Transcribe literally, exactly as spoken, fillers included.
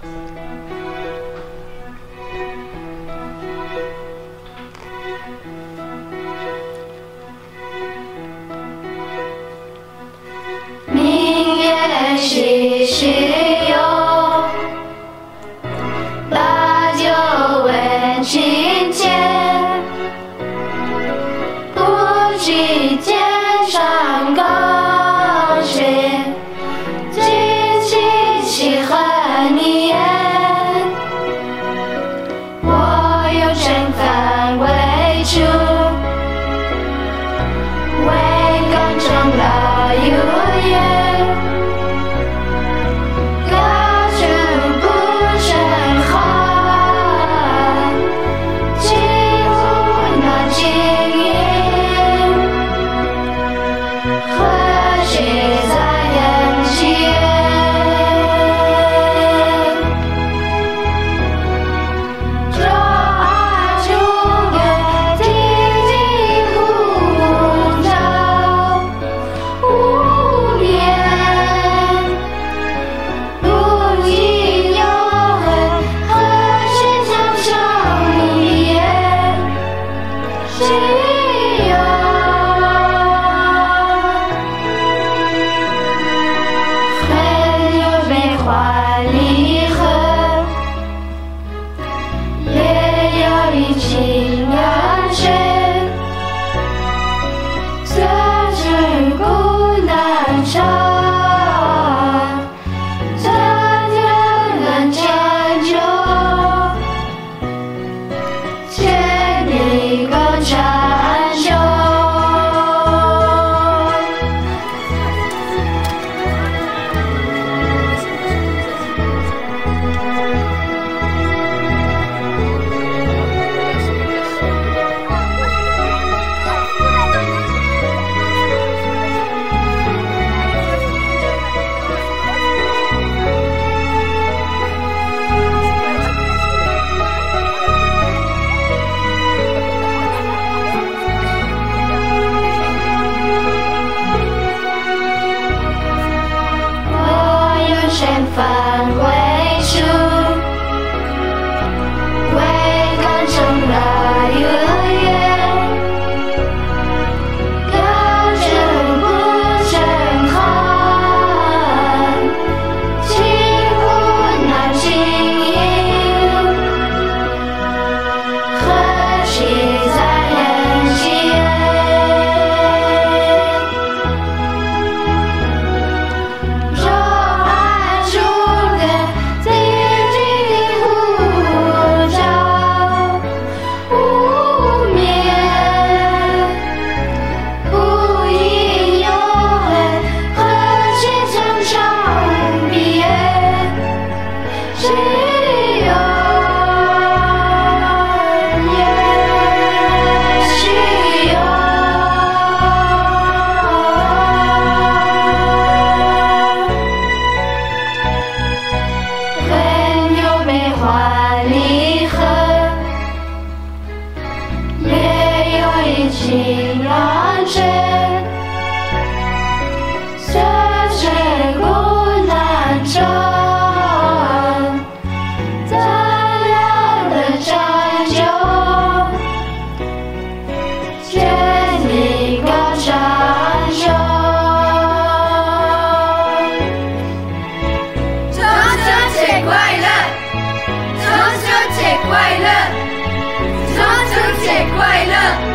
明月西时有，把酒问青天。不知天上高雪，今夕是何年？我有乘帆为主，为港中老有约。高处不胜寒，几乎难经营。何时在人间？这爱中的滴滴呼召，无眠。不应有恨，何时将相别？谁有？恨有悲欢离合，也有阴晴两深。此事古难长，怎人能成就？千里共婵娟。我有乘帆为主，为港中老有约。高处不胜寒，几乎难经营。何时在人间？这爱中的滴滴呼召，无眠。不应有恨，何时将相别？谁有？也许有。恨有悲欢离合，也有阴晴两深。此事古难长，怎样能成就？千里共婵娟。 中秋节快乐！中秋节快乐！中秋节快乐！